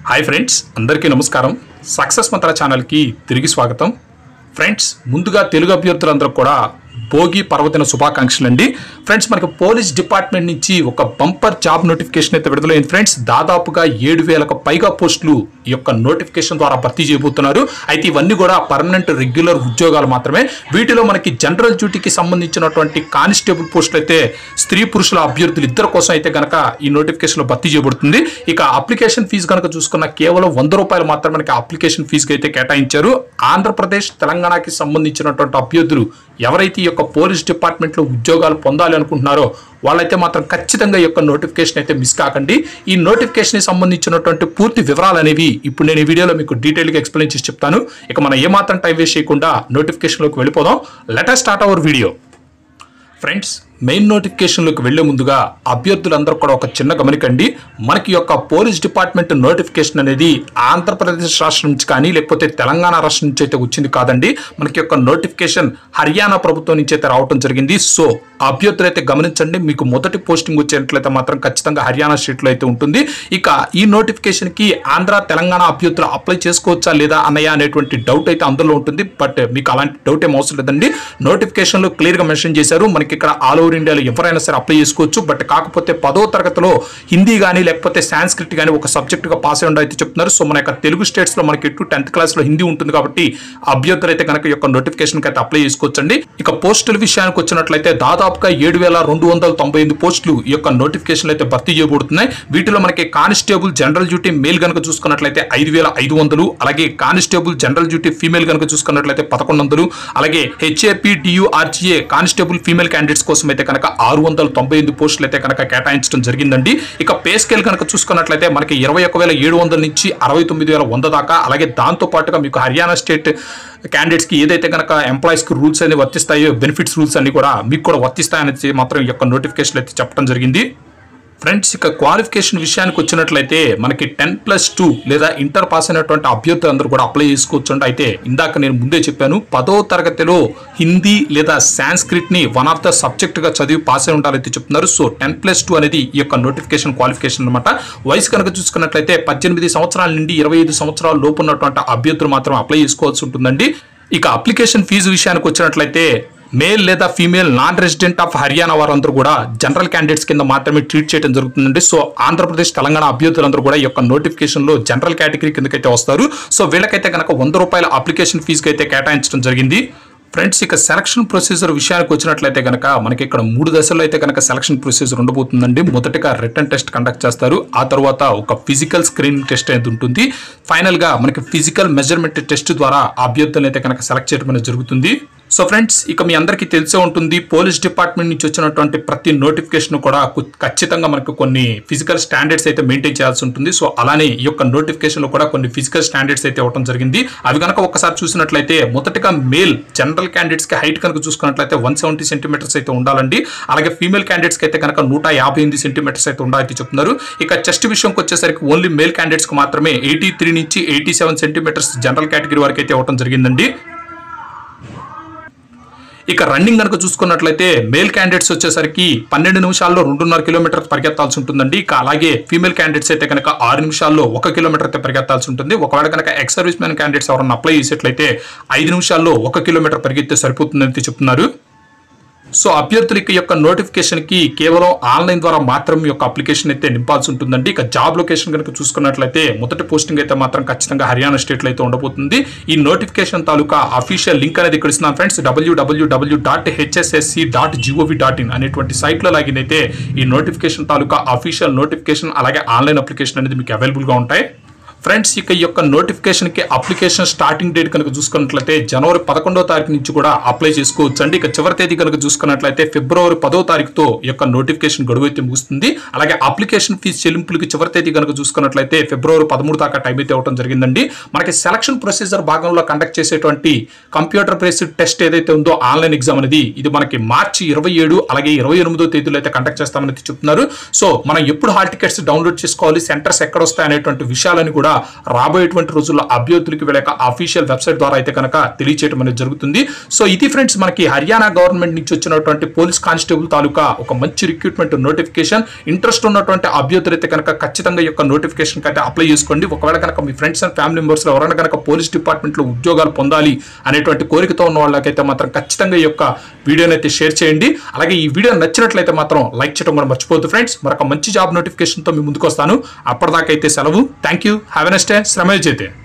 Hi friends, అందరికీ నమస్కారం. Success మంత్ర ఛానల్కి తిరిగి స్వాగతం. ఫ్రెండ్స్, ముందుగా తెలుగు అభ్యర్థులందరూ కూడా భోగి పర్వదిన శుభాకాంక్షలు అండి. ఫ్రెండ్స్, మనకి పోలీస్ డిపార్ట్మెంట్ నుంచి ఒక బంపర్ జాబ్ నోటిఫికేషన్ అయితే విడుదలైంది. ఫ్రెండ్స్, దాదాపుగా 7,000కు పైగా పోస్టులు ఈ యొక్క నోటిఫికేషన్ ద్వారా భర్తీ చేయబోతున్నారు. అయితే ఇవన్నీ కూడా పర్మనెంట్ రెగ్యులర్ ఉద్యోగాలు మాత్రమే. వీటిలో మనకి జనరల్ డ్యూటీకి సంబంధించినటువంటి కానిస్టేబుల్ పోస్టులు అయితే స్త్రీ పురుషుల అభ్యర్థులు ఇద్దరు కోసం అయితే కనుక ఈ నోటిఫికేషన్లో భర్తీ చేయబడుతుంది. ఇక అప్లికేషన్ ఫీజు కనుక చూసుకున్న కేవలం ₹100 మాత్రమే మనకి అప్లికేషన్ ఫీజుకి అయితే కేటాయించారు. ఆంధ్రప్రదేశ్, తెలంగాణకి సంబంధించినటువంటి అభ్యర్థులు ఎవరైతే ఈ యొక్క పోలీస్ డిపార్ట్మెంట్లో ఉద్యోగాలు పొందాలి అనుకుంటున్నారో వాళ్ళైతే మాత్రం ఖచ్చితంగా ఈ యొక్క నోటిఫికేషన్ అయితే మిస్ కాకండి. ఈ నోటిఫికేషన్కి సంబంధించినటువంటి పూర్తి వివరాలు అనేవి ఇప్పుడు నేను ఈ వీడియోలో మీకు డీటెయిల్గా ఎక్స్ప్లెయిన్ చేసి చెప్తాను. ఇక మనం ఏమాత్రం టైం వేస్ట్ చేయకుండా నోటిఫికేషన్లోకి వెళ్ళిపోదాం. Let us start our video. Friends, main నోటిఫికేషన్లోకి వెళ్లే ముందుగా అభ్యర్థులందరూ కూడా ఒక చిన్న గమనికండి. మనకి యొక్క పోలీస్ డిపార్ట్మెంట్ నోటిఫికేషన్ అనేది ఆంధ్రప్రదేశ్ రాష్ట్రం నుంచి కానీ లేకపోతే తెలంగాణ రాష్ట్రం నుంచి అయితే వచ్చింది కాదండి. మనకి యొక్క నోటిఫికేషన్ హర్యానా ప్రభుత్వం నుంచి అయితే రావడం జరిగింది. సో అభ్యర్థులు అయితే గమనించండి, మీకు మొదటి పోస్టింగ్ వచ్చేట్లయితే మాత్రం ఖచ్చితంగా హర్యానా స్టేట్లో అయితే ఉంటుంది. ఇక ఈ నోటిఫికేషన్కి ఆంధ్ర, తెలంగాణ అభ్యర్థులు అప్లై చేసుకోవచ్చా లేదా అన్నయ్య అనేటువంటి డౌట్ అయితే అందులో ఉంటుంది. బట్ మీకు అలాంటి డౌట్ ఏం అవసరం లేదండి. నోటిఫికేషన్లో క్లియర్గా మెన్షన్ చేశారు, మనకి ఇక్కడ ఆల్ ఓవర్ ఇండియాలో ఎవరైనా సరే అప్లై చేసుకోవచ్చు. బట్ కాకపోతే 10వ తరగతిలో హిందీ కానీ లేకపోతే సాంస్క్రిట్ కానీ ఒక సబ్జెక్టుగా పాస్ అయ్యి అయితే చెప్తున్నారు. సో మన యొక్క తెలుగు స్టేట్స్లో మనకి 10th క్లాస్లో హిందీ ఉంటుంది కాబట్టి అభ్యర్థులు అయితే కనుక ఈ యొక్క నోటిఫికేషన్కి అయితే అప్లై చేసుకోవచ్చండి. ఇక పోస్టుల విషయానికి వచ్చినట్లయితే దాదాపుగా 7,298 పోస్టులు ఈ యొక్క నోటిఫికేషన్ అయితే భర్తీ చేయబడుతున్నాయి. వీటిలో మనకి కానిస్టేబుల్ జనరల్ డ్యూటీ మేల్ కనుక చూసుకున్నట్లయితే 5,500, అలాగే కానిస్టేబుల్ జనరల్ డ్యూటీ ఫీమేల్ కనుక చూసుకున్నట్లయితే 1,100, అలాగే HAPDURGA కానిస్టేబుల్ ఫీమేల్ క్యాండిడేట్స్ కోసం అయితే కనుక 698 పోస్టులు అయితే కనుక కేటాయించడం జరిగిందండి. ఇక పే స్కేల్ కనుక చూసుకున్నట్లయితే మనకి 21,700 నుంచి 69,100 దాకా, అలాగే దాంతో పాటుగా మీకు హర్యానా స్టేట్ క్యాండిడేట్స్ కి ఏదైతే కనుక ఎంప్లాయీస్ కి రూల్స్ అన్ని వర్తిస్తాయో, బెనిఫిట్స్ రూల్స్ అన్ని కూడా మీకు కూడా వర్తిస్తాయని మాత్రం ఈ యొక్క నోటిఫికేషన్ అయితే చెప్పడం జరిగింది. ఫ్రెండ్స్, ఇక క్వాలిఫికేషన్ విషయానికి వచ్చినట్లయితే మనకి 10+2 లేదా ఇంటర్ పాస్ అయినటువంటి అభ్యర్థులు అందరూ కూడా అప్లై చేసుకోవచ్చు. అయితే ఇందాక నేను ముందే చెప్పాను, 10వ తరగతిలో హిందీ లేదా సాంస్క్రిట్ ని వన్ ఆఫ్ ద సబ్జెక్ట్ గా చదివి పాస్ అయి ఉండాలైతే చెప్తున్నారు. సో 10+2 అనేది ఈ యొక్క నోటిఫికేషన్ క్వాలిఫికేషన్ అనమాట. వయసు కనుక చూసుకున్నట్లయితే 18 సంవత్సరాల నుండి 25 సంవత్సరాల లోపు ఉన్నటువంటి అభ్యర్థులు మాత్రం అప్లై చేసుకోవాల్సి ఉంటుందండి. ఇక అప్లికేషన్ ఫీజు విషయానికి వచ్చినట్లయితే మేల్ లేదా female non resident of Haryana వారందరూ కూడా జనరల్ క్యాండిడేట్స్ కింద మాత్రమే ట్రీట్ చేయడం జరుగుతుందండి. సో ఆంధ్రప్రదేశ్, తెలంగాణ అభ్యర్థులందరూ కూడా ఈ యొక్క నోటిఫికేషన్ లో జనరల్ కేటగిరీ కిందకైతే వస్తారు. సో వీళ్ళకైతే కనుక ₹100 అప్లికేషన్ ఫీజుకి అయితే కేటాయించడం జరిగింది. ఫ్రెండ్స్, ఇక సెలక్షన్ ప్రొసీజర్ విషయానికి వచ్చినట్లయితే కనుక మనకి ఇక్కడ 3 దశల్లో అయితే కనుక సెలక్షన్ ప్రొసీజర్ ఉండబోతుందండి. మొదటగా రిటన్ టెస్ట్ కండక్ట్ చేస్తారు, ఆ తర్వాత ఒక ఫిజికల్ స్క్రీనింగ్ టెస్ట్ అనేది ఉంటుంది. ఫైనల్ గా మనకి ఫిజికల్ మెజర్మెంట్ టెస్ట్ ద్వారా అభ్యర్థులను అయితే కనుక సెలెక్ట్ చేయడం అనేది జరుగుతుంది. సో ఫ్రెండ్స్, ఇక మీ అందరికీ తెలిసే ఉంటుంది, పోలీస్ డిపార్ట్మెంట్ నుంచి వచ్చినటువంటి ప్రతి నోటిఫికేషన్ కూడా ఖచ్చితంగా మనకు కొన్ని ఫిజికల్ స్టాండర్డ్స్ అయితే మెయింటైన్ చేయాల్సి ఉంటుంది. సో అలానే ఈ యొక్క నోటిఫికేషన్ లో కూడా కొన్ని ఫిజికల్ స్టాండర్డ్స్ అయితే ఇవ్వడం జరిగింది. అవి కనుక ఒకసారి చూసినట్లయితే మొదటగా మేల్ జనరల్ క్యాండిడేట్స్ కి హైట్ కనుక చూసుకున్నట్లయితే 170 సెంటీమీటర్స్ అయితే ఉండాలండి. అలాగే ఫీమేల్ క్యాండిడేట్స్ కి అయితే కనుక 158 సెంటీమీటర్స్ అయితే ఉండాలని చెప్తున్నారు. ఇక చెస్ట్ విషయంకి వచ్చేసరికి ఓన్లీ మేల్ క్యాండిడేట్స్ కి మాత్రమే 83 నుంచి 87 సెంటీమీటర్స్ జనరల్ కేటగిరీ వరకు అయితే ఇవ్వడం జరిగిందండి. ఇక రన్నింగ్ కనుక చూసుకున్నట్లయితే మేల్ క్యాండిడేట్స్ వచ్చేసరికి 12 నిమిషాల్లో 2.5 కిలోమీటర్ పరిగెత్తాల్సి ఉంటుందండి. ఇక అలాగే ఫీమేల్ క్యాండిడేట్స్ అయితే కనుక 6 నిమిషాల్లో 1 కిలోమీటర్ అయితే పరిగెత్తాల్సి ఉంటుంది. ఒకవేళ కనుక ఎక్స్ సర్వీస్ మ్యాన్ క్యాండిడేట్స్ ఎవరన్నా అప్లై చేసేట్లయితే 5 నిమిషాల్లో 1 కిలోమీటర్ పరిగెత్తే సరిపోతుందని చెప్తున్నారు. సో అభ్యర్థులకి యొక్క నోటిఫికేషన్ కి కేవలం ఆన్లైన్ ద్వారా మాత్రం ఈ యొక్క అప్లికేషన్ అయితే నింపాల్సి ఉంటుందండి. ఇక జాబ్ లొకేషన్ కనుక చూసుకున్నట్లయితే మొదటి పోస్టింగ్ అయితే మాత్రం ఖచ్చితంగా హర్యానా స్టేట్ లో అయితే ఉండబోతుంది. ఈ నోటిఫికేషన్ తాలూకా అఫీషియల్ లింక్ అనేది ఇక్కడ ఇస్తున్నాను ఫ్రెండ్స్. www.hssc.gov.in అనేటువంటి సైట్ లో లాగిన్ అయితే ఈ నోటిఫికేషన్ తాలూకా అఫీషియల్ నోటిఫికేషన్ అలాగే ఆన్లైన్ అప్లికేషన్ అనేది మీకు అవైలబుల్ గా ఉంటాయి. ఫ్రెండ్స్, ఇక ఈ యొక్క నోటిఫికేషన్ కి అప్లికేషన్ స్టార్టింగ్ డేట్ కనుక చూసుకున్నట్లయితే జనవరి 11వ తారీఖు నుంచి కూడా అప్లై చేసుకోవచ్చు అండి. ఇక చివరి తేదీ కనుక చూసుకున్నట్లయితే ఫిబ్రవరి 10వ తారీఖుతో ఈ యొక్క నోటిఫికేషన్ గడువు అయితే ముగుస్తుంది. అలాగే అప్లికేషన్ ఫీజు చెల్లింపులకి చివరి తేదీ కనుక చూసుకున్నట్లయితే ఫిబ్రవరి 13 దాకా టైం అయితే ఇవ్వడం జరిగిందండి. మనకి సెలక్షన్ ప్రొసీజర్ భాగంలో కండక్ట్ చేసేటువంటి కంప్యూటర్ బేస్డ్ టెస్ట్ ఏదైతే ఉందో ఆన్లైన్ ఎగ్జామ్ అనేది ఇది మనకి మార్చి 27 అలాగే 28వ తేదీలో అయితే కండక్ట్ చేస్తామని చెప్తున్నారు. సో మనం ఎప్పుడు హాల్ టికెట్స్ డౌన్లోడ్ చేసుకోవాలి, సెంటర్స్ ఎక్కడ వస్తాయి అనేటువంటి విషయాలని కూడా రాబోయేటువంటి రోజుల్లో అభ్యర్థులకి వీళ్ళ యొక్క అఫీషియల్ వెబ్సైట్ ద్వారా అయితే కనుక తెలియచేయడం అనేది జరుగుతుంది. సో ఇది ఫ్రెండ్స్ మనకి హర్యానా గవర్నమెంట్ నుంచి వచ్చినటువంటి పోలీస్ కానిస్టేబుల్ తాలూకా ఒక మంచి రిక్రూట్మెంట్ నోటిఫికేషన్. ఇంట్రెస్ట్ ఉన్నటువంటి అభ్యర్థులు అయితే కనుక ఖచ్చితంగా ఈ యొక్క నోటిఫికేషన్ అయితే అప్లై చేసుకోండి. ఒకవేళ కనుక మీ ఫ్రెండ్స్ అండ్ ఫ్యామిలీ మెంబర్స్ ఎవరైనా కనుక పోలీస్ డిపార్ట్మెంట్ లో ఉద్యోగాలు పొందాలి అనేటువంటి కోరికతో ఉన్న వాళ్ళకైతే మాత్రం ఖచ్చితంగా ఈ యొక్క వీడియోని అయితే షేర్ చేయండి. అలాగే ఈ వీడియో నచ్చినట్లయితే మాత్రం లైక్ చేయడం కూడా మర్చిపోద్దు ఫ్రెండ్స్. మరొక మంచి జాబ్ నోటిఫికేషన్ తో మీ ముందుకు వస్తాను. అప్పటిదాకైతే సెలవు. Thank you. Have a nice day. శ్రమ చేతే.